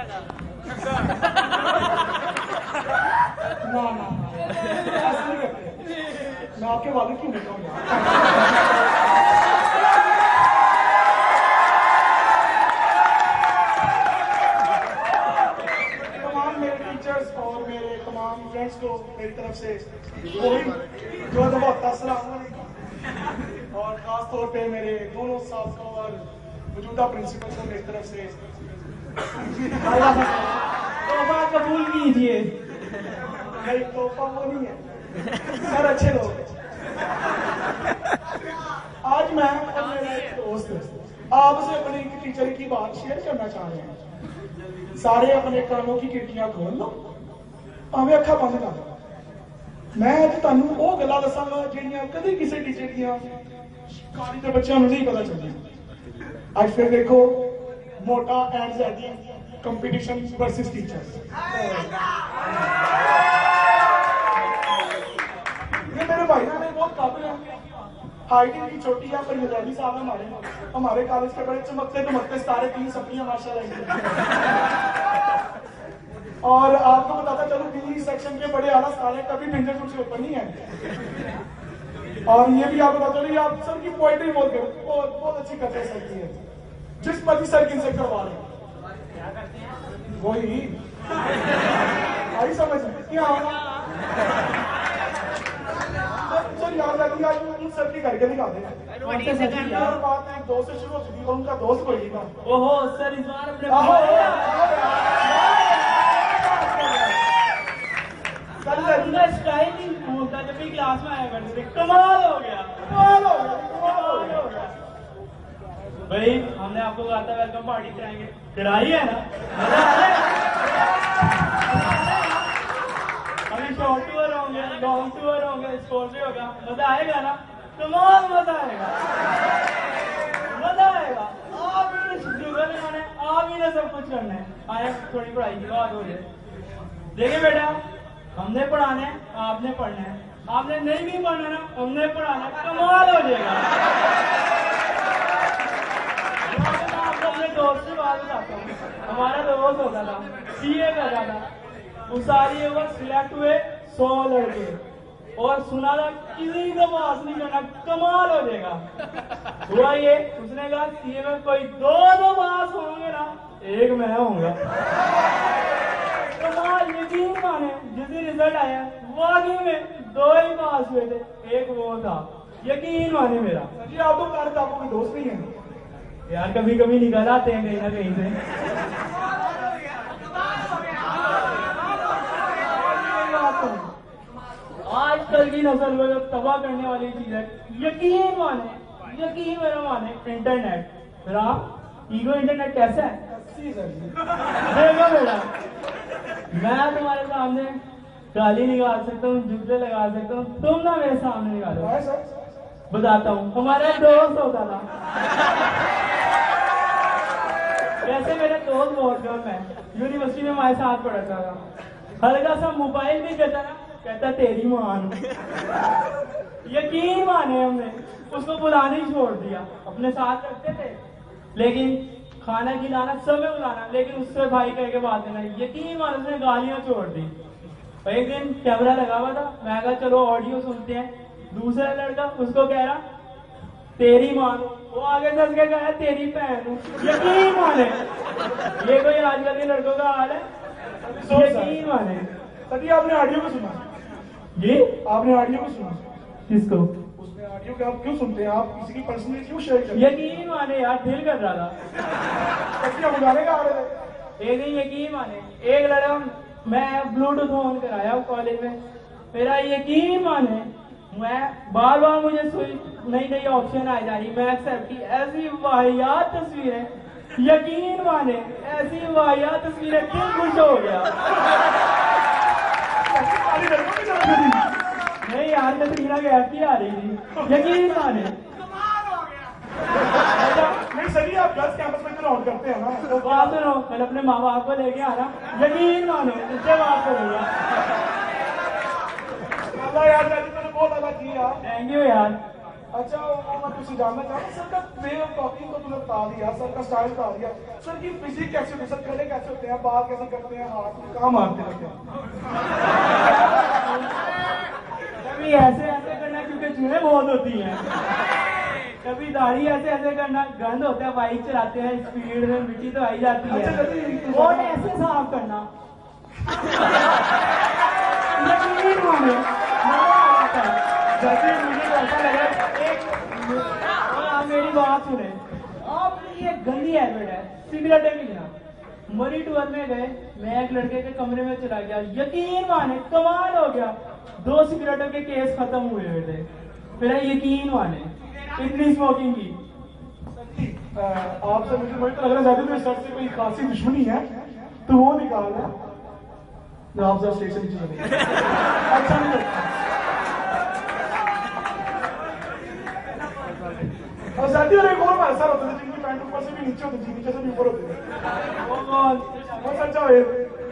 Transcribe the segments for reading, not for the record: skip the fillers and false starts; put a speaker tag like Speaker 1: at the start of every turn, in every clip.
Speaker 1: ना ना ऐसा नहीं करते, मैं आपके वालिद की बेटा हूँ। तमाम मेरे टीचर्स और मेरे तमाम फ्रेंड्स को मेरी तरफ से वही जो दफा अस्सलाम वालेकुम, और खास तौर पे मेरे दोनों साथियों और मौजूदा प्रिंसिपल को मेरी तरफ से
Speaker 2: तोहफा कबूल कीजिए।
Speaker 1: भाई तोहफा वो नहीं है सर, अच्छे लोग। आज मैं और मेरा एक दोस्त आपसे अपनी एक टीचर की बात शेयर करना चाह रहे हैं। सारे अपने कानों की खिड़कियां खोल लो, भावें अखा बंद कर लो। मैं तुहानू वो गल्लां दसांगा जिहड़ियां कदे किसी टीचर दियां कहानी के बच्चों को नहीं पता चलती। आज फिर देखो मोटा and Zaidi competition versus teachers. ये मेरे भाई ना बहुत काबिल है, हाइट इनकी छोटी है, पर ज़ैदी साहब हमारे कॉलेज के बड़े चमकते चमकते सितारे, 3 सपनियां माशाल्लाह। और आपको बताता चलो दिल्ली सेक्शन के बड़े आला सितारे कभी भिंजर कुछ ऊपर नहीं है। और ये भी आपको बता चलो, आप सर की पोइट्री बहुत अच्छी करते सर की है, जिस पति सर की इनसे करवा रहे हैं वही आई समझ क्या सर याद रखिए। आज सर की करके दिखा दें। बात एक दोस्त से शुरू होती थी, उनका दोस्त कोई था।
Speaker 2: ओहो सर, इस बार अपने स्टाइल नहीं भूलता, जब भी क्लास में आया करते थे। कमाल हो गया, कमाल हो गया, कमाल हो गया। भाई हमने आपको कहा था वेलकम पार्टी कराएंगे, कराई है ना? अभी शॉर्ट टूर होंगे, लॉन्ग टूर होंगे, स्पोर्ट्स होगा, मजा आएगा ना? कमाल मजा आएगा, मजा आएगा। आप ही ने शुगर लगाना है, आप ही ने सब कुछ करना है। आए थोड़ी पढ़ाई की बात हो जाए। देखिए बेटा, हमने पढ़ाना है, आपने पढ़ना है। आपने नहीं भी पढ़ना ना, हमने पढ़ाना है, कमाल हो जाएगा। अपने दोस्त से बात बताता हूँ। हमारा दोस्त होता था, सीए कर रहा था। उस साल ये वो सिलेक्ट हुए 100 लड़के, और सुना था किसी को पास नहीं करना, कमाल हो जाएगा। हुआ ये, उसने कहा सीए में कोई 2 पास होंगे ना, एक मैं होऊंगा। कमाल, यकीन माने जिस दिन रिजल्ट आया वाकई में 2 ही पास हुए थे, एक वो था। यकीन माने मेरा।
Speaker 1: जी आप तो बता रहे थे आपको कोई दोस्त नहीं है
Speaker 2: यार, कभी कभी निकल आते हैं कहीं ना कहीं से। आजकल की नस्ल को जो तबाह करने वाली चीज है, यकीन माने, यकीन मेरा माने, इंटरनेट। ईगो इंटरनेट कैसा है? देखो बेटा, मैं तुम्हारे सामने गाली निकाल सकता हूँ, जूते लगा सकता हूँ, तुम ना मेरे सामने निकालो। बताता हूँ, हमारा दोस्त होता था। वैसे मेरा दोस्त बहुत कम है, यूनिवर्सिटी में हमारे साथ पढ़ता था। हल्का सा मोबाइल भी कहता ना, कहता तेरी मान। यकीन माने, हमने उसको बुलाने ही छोड़ दिया। अपने साथ रखते थे, लेकिन खाना खिलाना, सब में बुलाना, लेकिन उससे भाई कह के बात करना। यकीन माने, उसने गालियां छोड़ दी। एक दिन कैमरा लगा हुआ था, मैं कहा चलो ऑडियो सुनते हैं। दूसरा लड़का उसको कह रहा तेरी मां, वो आगे चल के कहा तेरी बहन। यकीन माने, ये कोई आजकल के लड़कों का हाल है। यकीन माने।
Speaker 1: सभी आपने ऑडियो को सुना?
Speaker 2: जी
Speaker 1: आपने ऑडियो को सुना?
Speaker 2: किसको?
Speaker 1: उसमें ऑडियो को आप क्यों सुनते हैं? आप किसी की पर्सनली क्यों शेयर करते हैं?
Speaker 2: यकीन माने यार, दिल कर रहा था।
Speaker 1: बुलाने का आ रहे थे।
Speaker 2: एक दिन यकीन माने, एक लड़का, मैं ब्लूटूथ ऑन कराया कॉलेज में, मेरा यकीन माने, मैं बार बार मुझे नई नई ऑप्शन आ जा रही, मैं एक्सेप्ट की। ऐसी वाहियात तस्वीरें, यकीन माने, ऐसी वाहियात तस्वीरें, दिल खुश हो गया। नहीं यार, कतरीना कैफ की आ रही थी, यकीन माने।
Speaker 1: नहीं सही, आप गर्ल्स कैंपस में क्यों ऑन करते हैं ना?
Speaker 2: तो बात सुनो, कल अपने माँ बाप को लेके आ रहा, यकीन मानो, उससे बात करूंगा।
Speaker 1: यार बहुत अलग की यार।
Speaker 2: थैंक यू यार।
Speaker 1: अच्छा वो मैं तुझसे जानना चाहूँ सर का वे ऑफ टॉकिंग को तुमने बता दिया, सर का स्टाइल बता दिया, सर की फिजिक कैसे होती है, सर खड़े कैसे होते हैं, बात कैसे करते हैं, हाथ कहाँ मारते रहते हैं?
Speaker 2: कभी ऐसे ऐसे करना क्योंकि चूहे बहुत होती हैं, कभी दाढ़ी ऐसे ऐसे करना, गंद होता है, बाइक चलाते हैं स्पीड में मिट्टी तो आई जाती है, और ऐसे साफ करना यकीन माने मजा आता है। जैसे मुझे ऐसा लगा और आप मेरी बात सुने, आप ये गंदी हैबिट है सिगरेटें पीना। मरी टूर में गए, मैं एक लड़के के कमरे में चला गया, यकीन माने कमाल हो गया, 2 सिगरेटों के केस खत्म हुए हुए थे, मेरा यकीन माने इतनी स्मोकिंग की।
Speaker 1: आपसे मुझे तो लग रहा है मेरे सर से कोई खासी दुश्मनी है तो वो निकाल है ना, आप जरा स्टेशन नीचे अच्छा नहीं लगता। और साथी और एक और ऐसा होता है जिनकी पैंट ऊपर से भी नीचे होती थी, नीचे से भी ऊपर होती थी, वो सच्चा है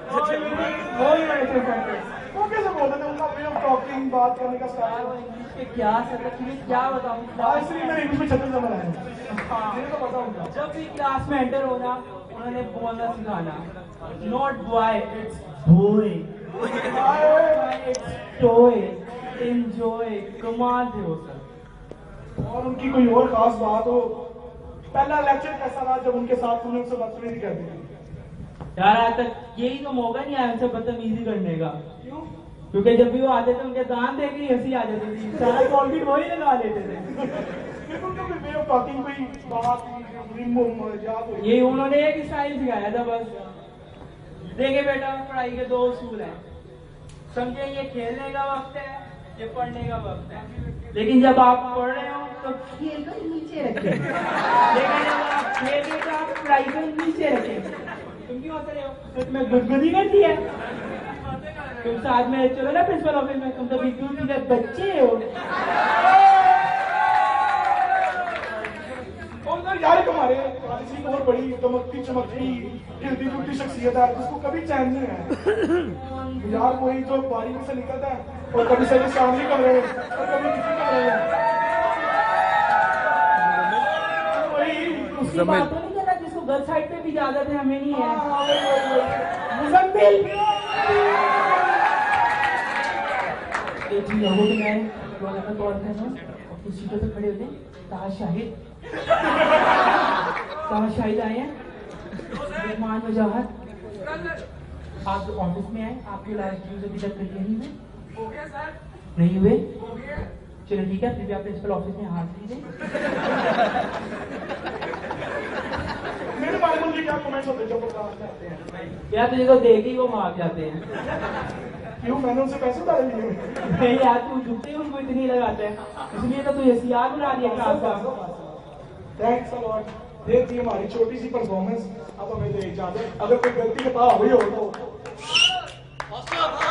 Speaker 1: वो कैसे बोलते थे, उनका वे ऑफ टॉकिंग, बात करने का स्टाइल
Speaker 2: क्या सर क्या बताऊँ,
Speaker 1: इसलिए मैं इंग्लिश में 36 नंबर आया, मुझे तो पता होगा।
Speaker 2: जब भी क्लास में एंटर होना उन्होंने बोलना सिखाना, not boy it's boy, it's toy, enjoy, कमाल थे वो सर।
Speaker 1: और उनकी कोई और खास बात हो, पहला लेक्चर कैसा रहा जब उनके साथ उन्होंने उनसे बदतमीजी कर दी?
Speaker 2: यार आज तक यही तो मौका नहीं आया उनसे बदतमीजी करने का, क्योंकि जब भी वो आते थे उनके दांत देख के हंसी आ जाती थी, सारा कॉलगेट वही लगा लेते थे।
Speaker 1: वे ऑफ टॉकिंग कोई बात याद हो?
Speaker 2: ये उन्होंने एक स्टाइल सिखाया था बस, देखे बेटा पढ़ाई के 2 उसूल हैं, समझे ये खेलने का वक्त है, ये पढ़ने का वक्त है, लेकिन जब आप पढ़ रहे हो तो खेल को नीचे रखें, लेकिन जब आप खेल रहे हो तो आप पढ़ाई को नीचे रखें। तुम क्यों हंस रहे हो, तो तुम्हें गुदगुदी करती है? तुम साथ में चलो ना प्रिंसिपल ऑफिस में, तुम तो बिल्कुल सीधे बच्चे हो।
Speaker 1: और यार हमारे कॉलेज की बहुत बड़ी चमकती चमकती हिलती जुलती शख्सियत है जिसको कभी चैन नहीं है यार, वही जो बारी में से निकलता है और कभी सभी सामने कर रहे हैं और कभी किसी कर रहे हैं,
Speaker 2: उसकी बात तो नहीं करना जिसको गर्ल साइड पे भी इजाजत है, हमें नहीं है। मुजम्मिल मैं तौर पर उस सीटों पे खड़े होते हैं, ताज शाहिद आए हैं, मेहमान वजाहत, आप ऑफिस में आए, आपके लास्ट ड्यूज अभी तक क्लियर नहीं हुए, नहीं हुए, चलो ठीक है, फिर भी आप प्रिंसिपल ऑफिस में हाजिरी दें।
Speaker 1: मेरे बारे में क्या कमेंट्स होते हैं जो बर्दाश्त करते हैं?
Speaker 2: यार तुझे तो देख ही वो भाग जाते हैं।
Speaker 1: क्यों, मैंने उनसे पैसे डाले लिए?
Speaker 2: नहीं यार तू जुटते उनको इतनी लगाते हैं, इसलिए तो तू एसीआर बना दिया क्लास का।
Speaker 1: थैंक्स अ लॉट, ये थी हमारी छोटी सी परफॉर्मेंस, अब हमें दे इजाजत, अगर कोई गलती बता हुई हो तो